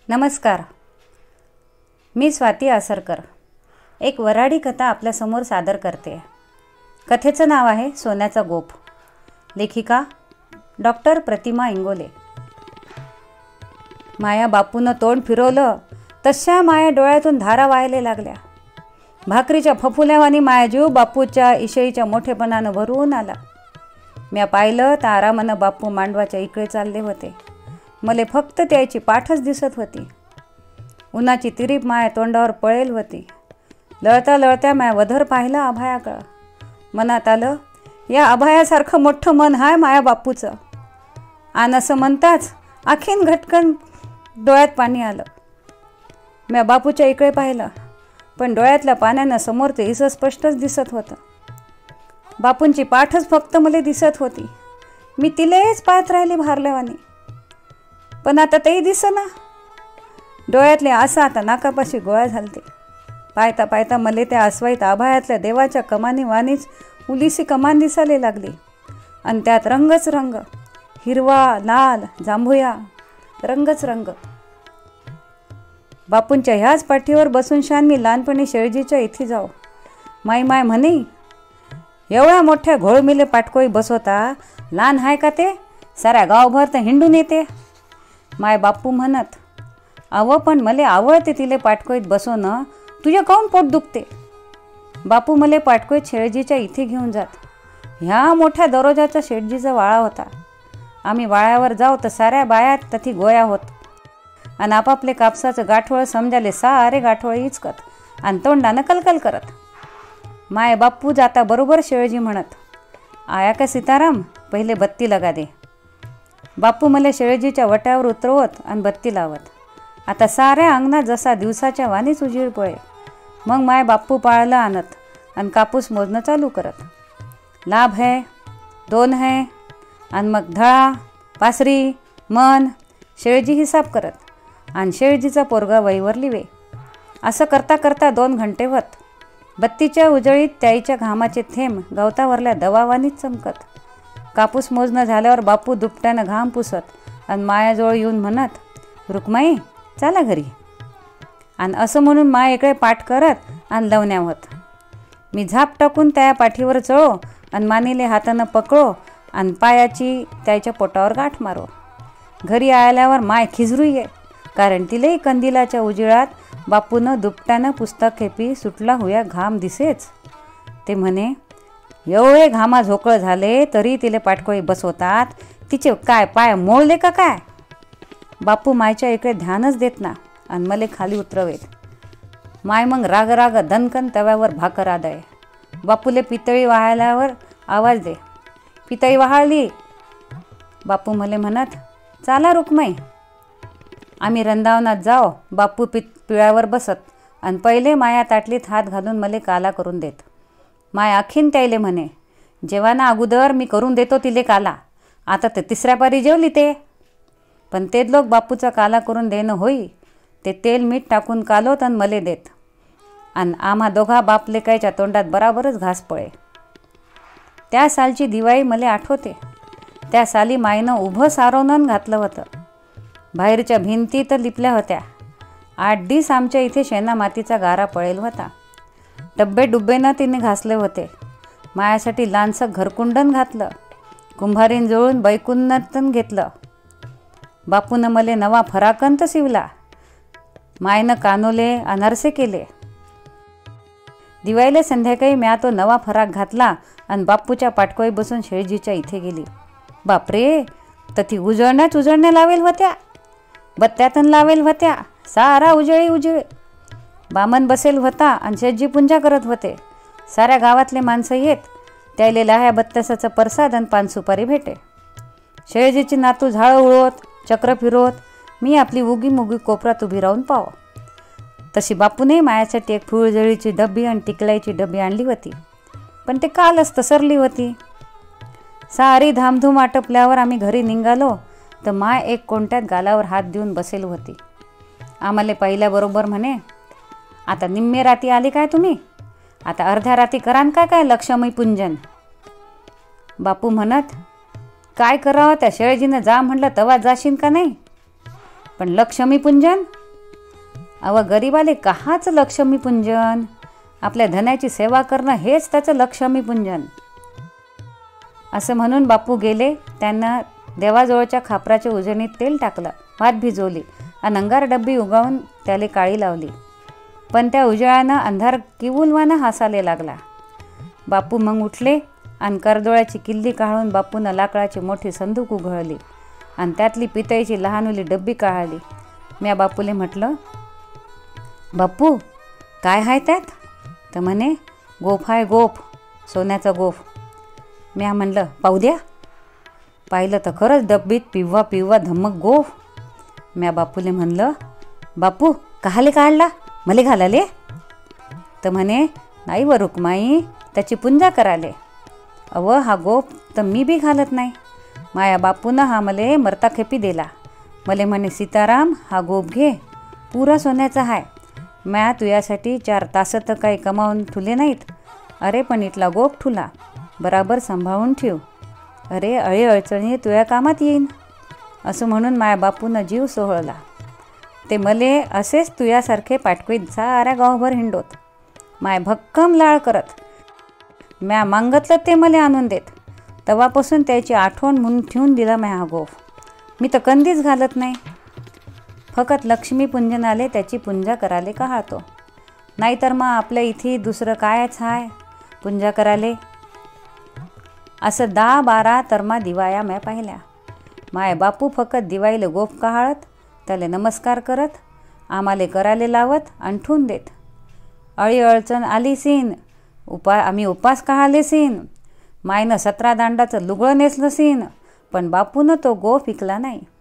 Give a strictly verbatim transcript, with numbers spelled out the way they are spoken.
नमस्कार. मी स्वाती आसरकर एक वऱ्हाडी कथा आपल्यासमोर सादर करते. कथेचं नाव आहे सोन्याचा गोफ. लेखिका डॉक्टर प्रतिमा इंगोले. माया बापूनं तोंड फिरवलं तशा माया डोळ्यातून धारा वाहायला लागल्या. भाकरीच्या फफुल्यावानी माया जीव बापूच्या इशईच्या मोठेपणानं भरून आला. म्या पाहिलं तर आरामानं बापू मांडवाच्या इकडे चालले होते. मले फक्त त्याची पाठच दिसत होती. उन्हाची तिरीप माया तोंडावर पळेल होती. लळता लळत्या माया वधर पाहिला अभयाकडं. मनात आलं, या अभयासारखं मोठं मन हाय माया बापूचं. आणि असं म्हणताच आखीन घटकन डोळ्यात पाणी आलं. म्या बापूच्या इकडे पाहिलं, पण डोळ्यातल्या पाण्यानं समोर ते इसं स्पष्टच दिसत होतं. बापूंची पाठच फक्त मला दिसत होती. मी तिलेच पाहत राहिली भारल्यावानी. पण आता तेही दिसेना. डोळ्यातले आसा आता नाकापाशी गोळा झालते. पाहता पाहता मले त्या आसवाईत आभाळातल्या देवाच्या कमानी वाणीच उलिसी कमान दिसायला लागली. आणि त्यात रंगच रंग, हिरवा, लाल, जांभुया, रंगच रंग. बापूंच्या ह्याच पाठीवर बसून शान मी लहानपणी शेळजीच्या इथे जाऊ. माई माय म्हणे, एवढ्या मोठ्या घोळमिले पाटकोई बसवता, लहान हाय का ते? साऱ्या गावभर तर हिंडून येते. माय बापू म्हणत, अव पण मले आवडते तिले पाटकोईत बसवणं, तुझे काऊन पोट दुखते? बापू मले पाटकोईत शेळजीच्या इथे घेऊन जात. ह्या मोठ्या दरोजाचा शेटजीचा वाळा होता. आम्ही वाळ्यावर जाऊ तर साऱ्या बायात तथी गोया होत. आणि आपापले कापसाचं गाठोळ समजाले सारे गाठोळ इचकत आणि तोंडानं कलकल करत. माय बापू जाता बरोबर शेळजी म्हणत, आया का सीताराम, पहिले बत्ती लगा दे. बापू मला शेळजीच्या वट्यावर उतरवत आणि बत्ती लावत. आता साऱ्या अंगणात जसा दिवसाच्या वाणीच उजीळ पळे. मग माय बापू पाळलं आणत आणि कापूस मोजणं चालू करत. लाभ है, दोन है, आणि मग धळा, पासरी, मन, शेळजी हिसाब करत आणि शेळजीचा पोरगा वहीवर लिवे. असं करता करता दोन घंटे होत. बत्तीच्या उजळीत त्याईच्या घामाचे थेंब गवतावरल्या दवावानीच चमकत. कापूस मोजणं झाल्यावर बापू दुपट्यानं घाम पुसत आणि मायाजवळ येऊन म्हणत, रुक्माई चला घरी. आणि असं म्हणून माय इकडे पाठ करत आणि लवण्यावत. मी झाप टाकून त्या पाठीवर चळो आणि मानीले हातानं पकडो आणि पायाची त्याच्या पोटावर गाठ मारो. घरी आल्यावर माय खिजरू ये, कारण तिलेही कंदिलाच्या उजिळात बापूनं दुपट्यानं पुस्तक खेपी सुटला हुया घाम दिसेच. ते म्हणे, एवढे घामा झोकळ झाले तरी तिले पाटकोळी बसवतात, तिचे काय पाय मोडले का काय? बापू मायच्या इकडे ध्यानच देत ना आणि मले खाली उतरवेत. माय मग राग राग दणकन तव्यावर भाकर आदळे. बापूले पितळी वाहायल्यावर आवाज दे, पितळी वाहाळली. बापू मले म्हणत, चाला रुक्माई. आम्ही रंदावनात जाओ. बापू पित पिळ्यावर बसत आणि पहिले माया ताटलीत हात घालून मले काला करून देत. माय आखीन त्याईले म्हणे, जेवाना अगोदर मी करून देतो तिले काला, आता ते तिसऱ्या पारी जेवली ते. पण ते लोक बापूचा काला करून देणं होई ते तेल मीठ टाकून कालोत आणि मले देत. आणि आम्हा दोघा बाप लेकायच्या तोंडात बराबरच घास पळे. त्या सालची दिवाळी मले आठवते. त्या साली मायनं उभं सारवणं घातलं होतं. बाहेरच्या भिंती तर लिपल्या होत्या. आठ दिस आमच्या इथे शेणा मातीचा गारा पळेल होता. डब्बे डुब्बेनं तिने घासले होते. मायासाठी लहानसं घरकुंडन घातलं. कुंभारीन जुळून बैकुन्नतन घेतलं. बापूनं मले नवा फराकंत शिवला. मायनं कानोले अनारसे केले. दिवाळीला संध्याकाळी म्या तो नवा फराक घातला आणि बापूच्या पाटकोई बसून शेळजीच्या इथे गेली. बापरे, तर ती उजळण्याच उजळण्या लावेल होत्या. बत्त्यातन लावेल होत्या. सारा उजळी उजळे. बामन बसेल होता आणि शेटजी पूजा करत होते. साऱ्या गावातले माणसं येत. त्याले लाह्या बत्तासाचं प्रसाद आणि पानसुपारी भेटे. शेळजीची नातू झाडं उडवत, चक्र फिरवत, मी आपली उगी मुगी कोपरात उभी राहून पाव. तशी बापूने मायासाठी एक फुलजळीची डब्बी आणि टिकलाईची डब्बी आणली होती. पण ते कालच तसरली होती. सारी धामधूम आटपल्यावर आम्ही घरी निघालो तर माय एक कोणत्यात गालावर हात देऊन बसेल होती. आम्हाला पहिल्याबरोबर म्हणे, आता निम्मे राती आली काय तुम्ही? आता अर्ध्या राती करान काय काय लक्ष्मी पूंजन? बापू म्हणत, काय करावं, त्या शेळजीनं जा म्हटलं तवा जाशीन का नाही? पण लक्ष्मी पूंजन अव गरिबाले कहाच लक्ष्मी पूजन, आपल्या धनाची सेवा करणं हेच त्याचं लक्ष्मी पूजन. असं म्हणून बापू गेले. त्यांना देवाजवळच्या खापराच्या उजळणीत तेल टाकलं, भात भिजवली आणि अंगार डब्बी उगावून त्याला काळी लावली. पण त्या उजळानं अंधार किवुलवानं हसायला लागला. बापू मग उठले आणि करदोळ्याची किल्ली काढून बापूनं लाकडाची मोठी संदूक उघडली आणि त्यातली पितळीची लहानुली डब्बी काढली. म्या बापूले म्हटलं, बापू काय आहे त्यात? तर म्हणे, गोफ आहे गोफ, सोन्याचा गोफ. म्या म्हणलं, पाहू द्या. पाहिलं तर खरंच डब्बीत पिव्वा पिव्वा धम्मक गोफ. म्या बापूले म्हणलं, बापू कहाले काढला, मले घालाले? तर म्हणे, नाही व रुक्माई, त्याची पूजा कराले. अव हा गोफ तर मी बी घालत नाही. माया बापूनं हा मले मरताखेपी दिला. मले म्हणे, सीताराम हा गोफ घे, पुरा सोन्याचा आहे. म्या तुझ्यासाठी चार तास तर काही कमावून ठुले नाहीत. अरे पण इथला गोफ ठुला, बराबर सांभाळून ठेव. अरे अळी अडचणी तुझ्या कामात येईन. असं म्हणून माया बापूनं जीव सोहळला. ते मले असेच तुझ्यासारखे पाठवीत साऱ्या गावभर हिंडोत, माय भक्कम लाळ करत. म्या मागतलं ते मले आणून देत. तेव्हापासून त्याची आठवण म्हणून ठेवून दिला म्या हा गोफ. मी तर कधीच घालत नाही. फक्त लक्ष्मी पूजनाले त्याची पूजा कराले कहातो. नाहीतर मग आपल्या इथे दुसरं कायच आहे पूजा कराले. असं दहा बारा तरमा दिवाया म्या पाहिल्या. माय बापू फक्त दिवाईले गोफ कहाळत, त्याला नमस्कार करत, आम्हाले कराले लावत आणि ठेवून देत. अळी अडचण आली सीन, उपा आम्ही उपास कहाले सीन, मायनं सतरा दांडाचं लुगडं नेसलं सीन, पण बापूनं तो गोफ विकला नाही.